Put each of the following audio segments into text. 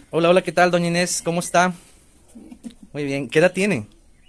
Hola, hola, ¿qué tal, doña Inés? ¿Cómo está? Muy bien. ¿Qué edad tiene?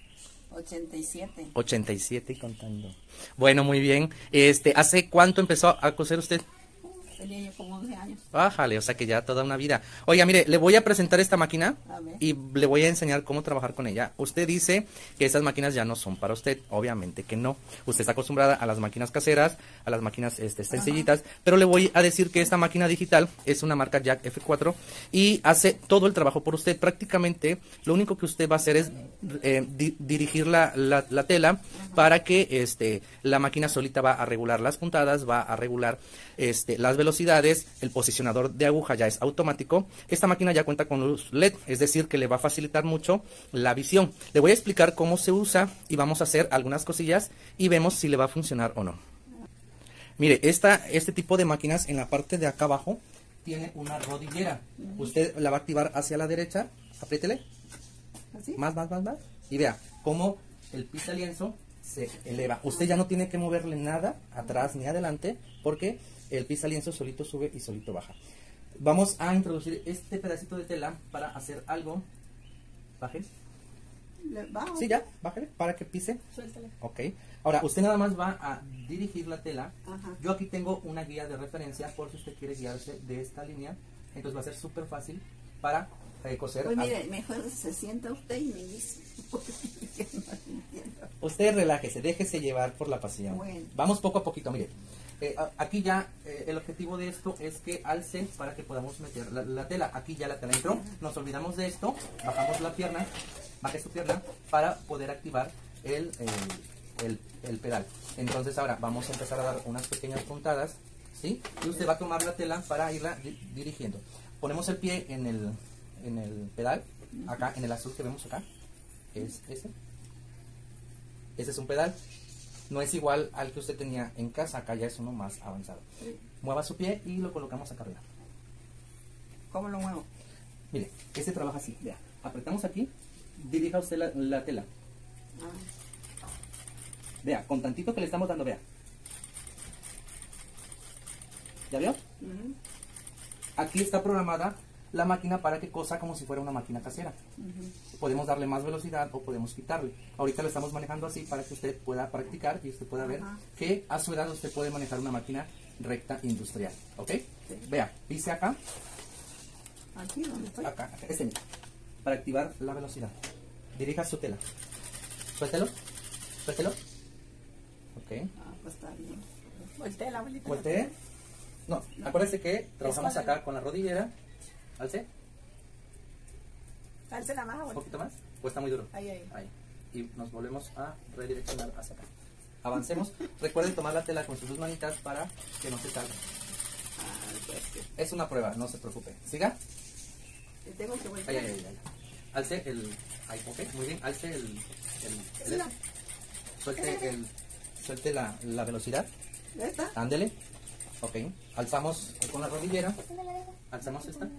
87. 87 y contando. Bueno, muy bien. ¿Hace cuánto empezó a coser usted? Tenía yo como 11 años. Bájale, o sea que ya toda una vida. Oiga, mire, le voy a presentar esta máquina A ver. y le voy a enseñar cómo trabajar con ella. Usted dice que esas máquinas ya no son para usted, obviamente que no. Usted está acostumbrada a las máquinas caseras, a las máquinas sencillitas, pero le voy a decir que esta máquina digital es una marca Jack F4 y hace todo el trabajo por usted. Prácticamente lo único que usted va a hacer es dirigir la tela para que la máquina solita va a regular las puntadas, va a regular las velocidades, el posicionador de aguja ya es automático. Esta máquina ya cuenta con luz LED, es decir que le va a facilitar mucho la visión. Le voy a explicar cómo se usa y vamos a hacer algunas cosillas y vemos si le va a funcionar o no. Mire, este tipo de máquinas en la parte de acá abajo tiene una rodillera. Usted la va a activar hacia la derecha, apriétele, ¿Así? más, y vea cómo el pisalienzo se eleva. Usted ya no tiene que moverle nada atrás ni adelante porque el pisalienzo solito sube y solito baja. Vamos a introducir este pedacito de tela para hacer algo. Baje. ¿Le bajo? Sí, ya, bájale para que pise. Suéltale. Ok. Ahora, usted nada más va a dirigir la tela. Ajá. Yo aquí tengo una guía de referencia por si usted quiere guiarse de esta línea. Entonces va a ser súper fácil para coser. Pues mire, mejor se sienta usted y me dice. Porque yo no entiendo. Usted relájese, déjese llevar por la pasión. Bueno. Vamos poco a poquito, mire. Aquí ya el objetivo de esto es que alce para que podamos meter la tela. Aquí ya la tela entró. Nos olvidamos de esto. Bajamos la pierna. Baje su pierna para poder activar el pedal. Entonces ahora vamos a empezar a dar unas pequeñas puntadas, ¿sí? Y usted va a tomar la tela para irla dirigiendo. Ponemos el pie en el pedal, acá en el azul que vemos acá, es ese. Ese es un pedal. No es igual al que usted tenía en casa, acá ya es uno más avanzado. Mueva su pie y lo colocamos acá arriba. ¿Cómo lo muevo? Mire, este trabaja así, vea. Apretamos aquí, dirija usted la tela. Ah. Vea, con tantito que le estamos dando, vea. ¿Ya vio? Ujú. Aquí está programada la máquina para que cosa como si fuera una máquina casera. Podemos darle más velocidad o podemos quitarle. Ahorita lo estamos manejando así para que usted pueda practicar y usted pueda ver que a su edad usted puede manejar una máquina recta industrial. ¿Ok? Sí. Vea, pise acá, Aquí donde estoy. acá, mira, para activar la velocidad. Dirija su tela. Suéltelo, suéltelo. Ok. Ah, pues está bien. Voltea la abuelita. Voltee. No, acuérdese que trabajamos acá con la rodillera. Alce, Alce la más, un abuelita. poquito más. Pues está muy duro. Ahí, ahí. Ahí. Y nos volvemos a redireccionar hacia acá. Avancemos. Recuerden tomar la tela con sus dos manitas para que no se salga. Ah, pues sí. Es una prueba, no se preocupe. Siga. Te tengo que Ahí, voltear. ahí. Alce el. Ahí, ok, muy bien. Alce el. Sí, no. Suelte la velocidad. ¿Ya está? Ándele. Ok. Alzamos con la rodillera. Alzamos esta.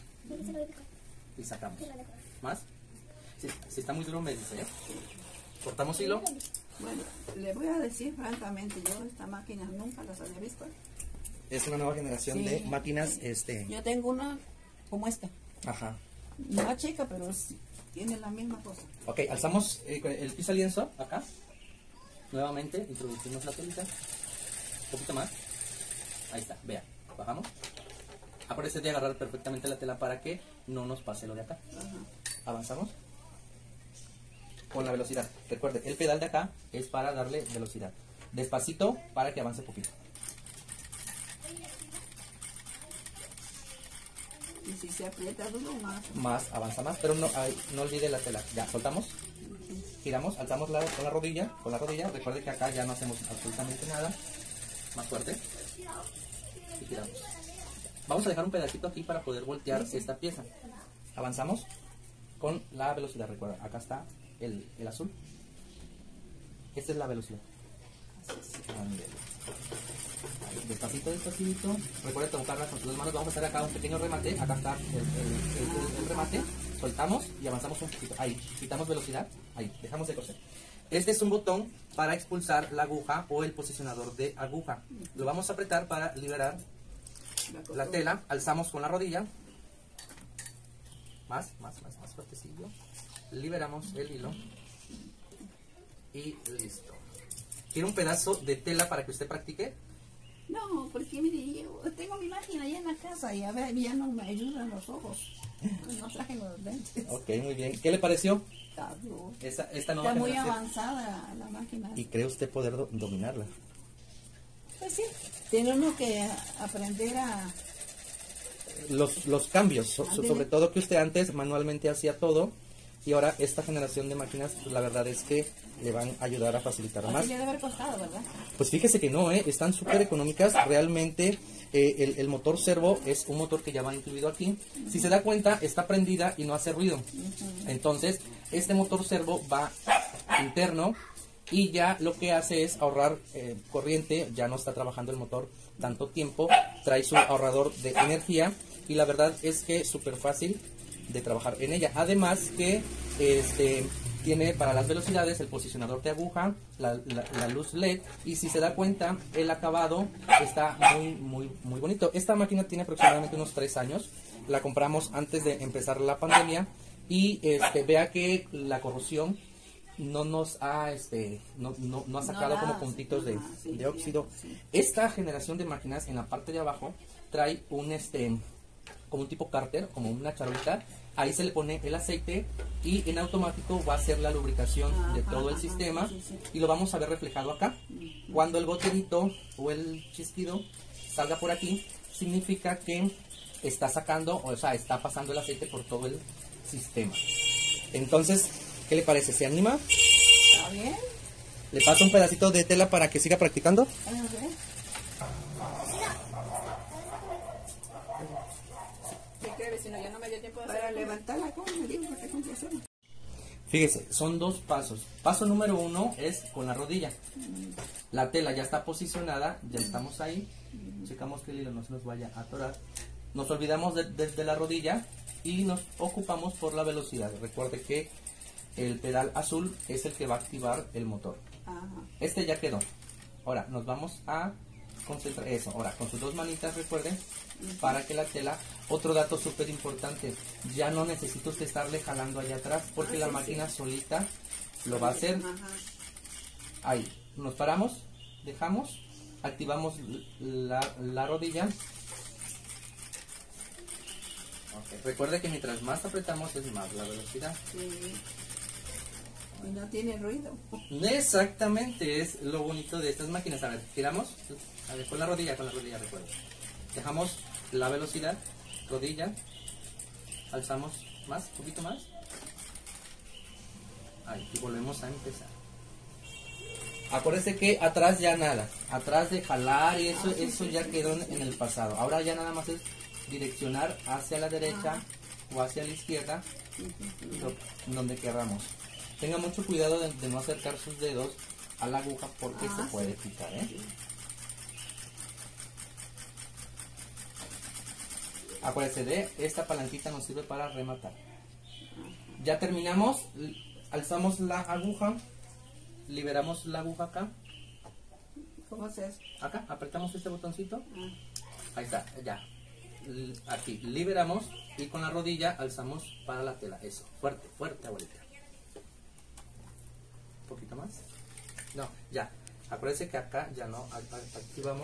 Y sacamos. ¿Más? Si está muy duro me dice, ¿eh? Cortamos hilo. Bueno, le voy a decir francamente, yo esta máquina nunca las había visto. Es una nueva generación Sí. de máquinas, Yo tengo una como esta. Ajá. No chica, pero tiene la misma cosa. Ok, alzamos el pisalienzo acá. Nuevamente introducimos la telita. Un poquito más. Ahí está, vea. Bajamos. Acuérdese de agarrar perfectamente la tela para que no nos pase lo de acá. Ajá. Avanzamos con la velocidad. Recuerde, el pedal de acá es para darle velocidad. Despacito para que avance poquito. Y si se aprieta duro, más. Más, avanza más, pero no olvide la tela. Ya, soltamos. Giramos, alzamos con la rodilla. Recuerde que acá ya no hacemos absolutamente nada. Más fuerte. Y giramos. Vamos a dejar un pedacito aquí para poder voltear esta pieza. Avanzamos con la velocidad. Recuerda, acá está el azul. Esta es la velocidad. Ándele. Ahí, despacito. Recuerda tocarla con tus dos manos. Vamos a hacer acá un pequeño remate. Acá está el remate. Soltamos y avanzamos un poquito. Ahí, quitamos velocidad. Ahí, dejamos de coser. Este es un botón para expulsar la aguja o el posicionador de aguja. Lo vamos a apretar para liberar la tela. Alzamos con la rodilla. más fuertecillo. Liberamos el hilo. Y listo. ¿Quiere un pedazo de tela para que usted practique? No, porque mire, yo tengo mi máquina allá en la casa y a ver, ya no me ayudan los ojos. No traje los lentes. Ok, muy bien. ¿Qué le pareció? Esta nueva Está muy generación? avanzada la máquina. ¿Y cree usted poder dominarla? Pues sí, tiene uno que aprender a... Los cambios, sobre todo que usted antes manualmente hacía todo y ahora esta generación de máquinas, pues, la verdad es que le van a ayudar a facilitar más. Así le debe haber costado, ¿verdad? Pues fíjese que no, están súper económicas, realmente el motor servo es un motor que ya va incluido aquí. Si se da cuenta, está prendida y no hace ruido. Entonces, este motor servo va interno y ya lo que hace es ahorrar corriente, ya no está trabajando el motor tanto tiempo, trae su ahorrador de energía y la verdad es que es súper fácil de trabajar en ella. Además que tiene para las velocidades el posicionador de aguja, la luz LED y si se da cuenta el acabado está muy bonito. Esta máquina tiene aproximadamente unos 3 años, la compramos antes de empezar la pandemia y vea que la corrosión no nos ha no ha sacado como puntitos de óxido. Esta generación de máquinas en la parte de abajo trae un como un tipo cárter, como una charolita. Ahí se le pone el aceite y en automático va a hacer la lubricación de todo el sistema y lo vamos a ver reflejado acá. Cuando el goterito o el chasquido salga por aquí, significa que está sacando, o sea, está pasando el aceite por todo el sistema. Entonces, ¿qué le parece? ¿Se anima? ¿Está bien? ¿Le paso un pedacito de tela para que siga practicando? A ver. Ya no me dio tiempo de para levantarla, ¿cómo me digo que tengo que hacer? Fíjese, son 2 pasos. Paso número 1 es con la rodilla. La tela ya está posicionada, ya estamos ahí. Checamos que el hilo no se nos vaya a atorar. Nos olvidamos desde la rodilla y nos ocupamos por la velocidad. Recuerde que el pedal azul es el que va a activar el motor. Este ya quedó. Ahora nos vamos a concentrar eso. Ahora con sus 2 manitas, recuerden, para que la tela, otro dato súper importante, ya no necesita usted estarle jalando allá atrás porque la máquina solita lo va a hacer. Ahí, nos paramos, dejamos, activamos la rodilla. Recuerde que mientras más apretamos es más la velocidad. Y no tiene ruido. Exactamente, es lo bonito de estas máquinas. A ver, giramos, a ver, con la rodilla, recuerden. Dejamos la velocidad, rodilla, alzamos más, un poquito más. Ahí, y volvemos a empezar. Acuérdense que atrás ya nada, atrás de jalar y eso ya quedó en el pasado. Ahora ya nada más es direccionar hacia la derecha o hacia la izquierda, donde queramos. Tenga mucho cuidado de no acercar sus dedos a la aguja porque se puede picar, Acuérdense de esta palanquita nos sirve para rematar. Ya terminamos, alzamos la aguja, liberamos la aguja acá. ¿Cómo se hace? Acá, apretamos este botoncito. Ahí está, ya. Aquí, liberamos y con la rodilla alzamos para la tela. Eso, fuerte, fuerte, abuelita. Un poquito más. No, ya. Acuérdense que acá ya no activamos.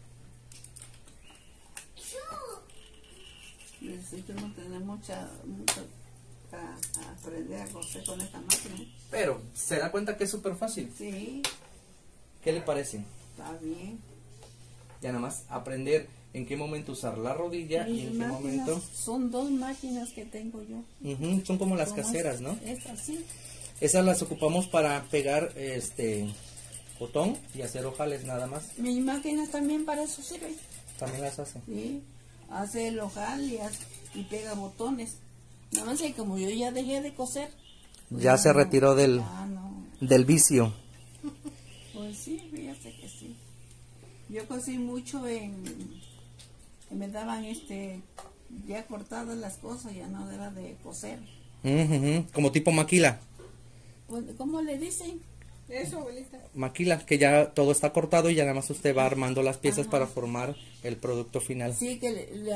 Necesito no tener mucho para aprender a coser con esta máquina. Pero, ¿se da cuenta que es súper fácil? Sí. ¿Qué le parece? Está bien. Ya nada más aprender en qué momento usar la rodilla y en qué momento... Son 2 máquinas que tengo yo. Son como las caseras, ¿no? Estas sí. Esas las ocupamos para pegar botón y hacer ojales nada más. Mi máquina también para eso sirve. También las hace. Sí. Hace el ojal y pega botones. Nada más que como yo ya dejé de coser. Pues ya se retiró del vicio. Pues sí, fíjate que sí. Yo cosí mucho me daban ya cortadas las cosas, ya no era de coser. Como tipo maquila. Pues, ¿cómo le dicen? Eso, abuelita. Maquila, que ya todo está cortado y ya nada más usted va armando las piezas para formar el producto final. Sí, que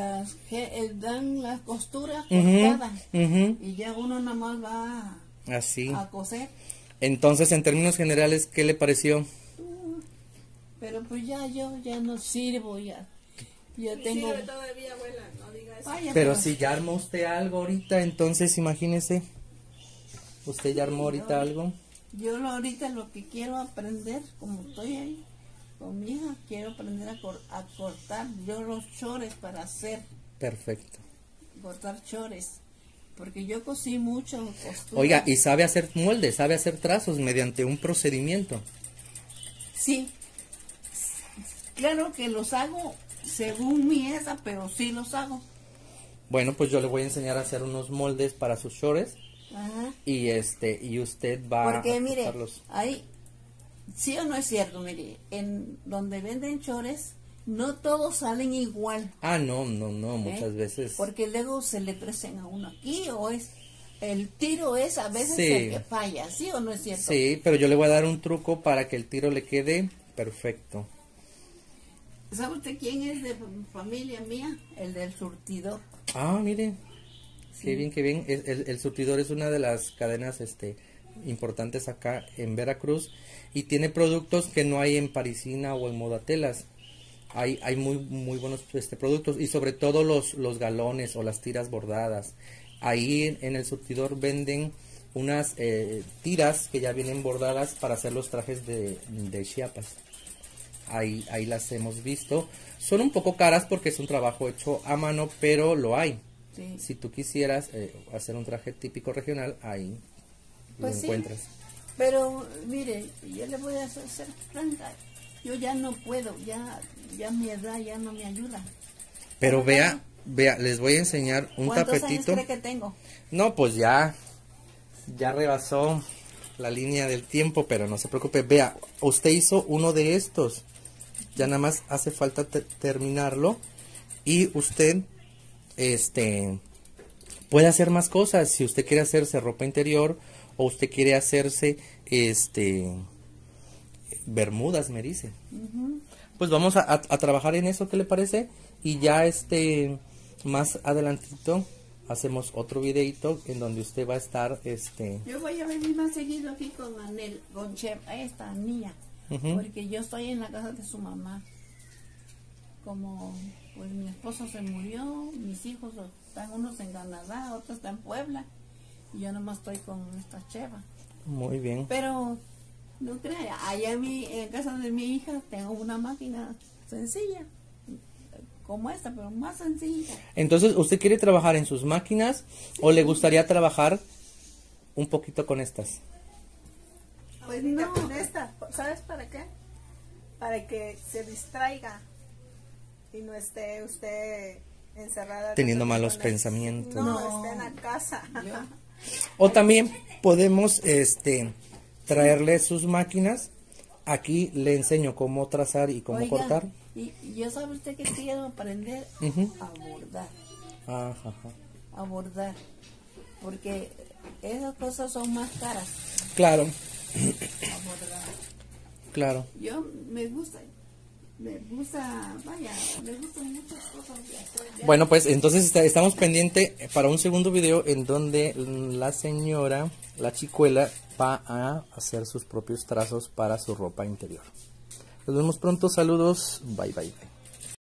dan la costura Ujú, cortada ujú. y ya uno nada más va Así. a coser. Entonces, en términos generales, ¿qué le pareció? Pero pues ya yo ya no sirvo, ya tengo... Sirve todavía, abuela, no diga eso. Vaya, Pero si ya armó usted algo ahorita, entonces imagínese. Usted ya armó ahorita algo. Yo ahorita lo que quiero aprender, como estoy ahí con mi hija, quiero aprender a cortar yo los chores para hacer, Perfecto. cortar chores. Porque yo cosí mucho costura. Oiga, y sabe hacer moldes, sabe hacer trazos mediante un procedimiento. Sí, claro que los hago según mi esa, pero sí los hago. Bueno, pues yo le voy a enseñar a hacer unos moldes para sus shorts Ajá. y usted va Porque a mire, cortarlos. ahí, sí o no es cierto, mire, en donde venden chores, no todos salen igual. Ah, no, muchas veces. Porque luego se le crecen a uno aquí, o es, el tiro es a veces Sí. el que falla, ¿sí o no es cierto? Sí, pero yo le voy a dar un truco para que el tiro le quede perfecto. ¿Sabe usted quién es de familia mía? El del surtidor. Ah, mire. Sí. Qué bien, qué bien. El surtidor es una de las cadenas importantes acá en Veracruz y tiene productos que no hay en Parisina o en Modatelas. Hay muy buenos productos y sobre todo los galones o las tiras bordadas. Ahí en el surtidor venden unas tiras que ya vienen bordadas para hacer los trajes de Chiapas. Ahí las hemos visto. Son un poco caras porque es un trabajo hecho a mano, pero lo hay. Sí. Si tú quisieras hacer un traje típico regional, ahí Pues lo sí. encuentras. Pero mire, yo le voy a ser franca. Yo ya no puedo, ya mi edad ya no me ayuda. Pero vea, les voy a enseñar un ¿Cuántos tapetito. años cree que tengo? No, pues ya rebasó la línea del tiempo, pero no se preocupe. Vea, usted hizo uno de estos. Ya nada más hace falta terminarlo y usted puede hacer más cosas. Si usted quiere hacerse ropa interior o usted quiere hacerse bermudas, me dice. Pues vamos a trabajar en eso, ¿qué le parece? Y ya más adelantito hacemos otro videito en donde usted va a estar Yo voy a venir más seguido aquí con Anel, con Chef, esta niña, Ujú. porque yo estoy en la casa de su mamá. Como pues mi esposo se murió, mis hijos están unos en Canadá, otros están en Puebla, y yo nomás estoy con esta cheva. Muy bien. Pero no crea, allá en casa de mi hija tengo una máquina sencilla, como esta, pero más sencilla. Entonces, ¿usted quiere trabajar en sus máquinas o le gustaría trabajar un poquito con estas? Pues Abuelita, no. con esta, ¿sabes para qué? Para que se distraiga y no esté usted encerrada Teniendo con malos el- pensamientos. No, No. esté en la casa. Yo, O también podemos traerle sus máquinas. Aquí le enseño cómo trazar y cómo oiga, cortar. y yo sabe usted que quiero aprender Ujú. a bordar, Ajá, ajá. a bordar, porque esas cosas son más caras Claro, a bordar. claro. Yo me gusta, vaya, me gustan muchas cosas de hacer. Ya. Bueno, pues entonces estamos pendiente para un segundo video en donde la señora, la chicuela, va a hacer sus propios trazos para su ropa interior. Nos vemos pronto, saludos, bye bye bye.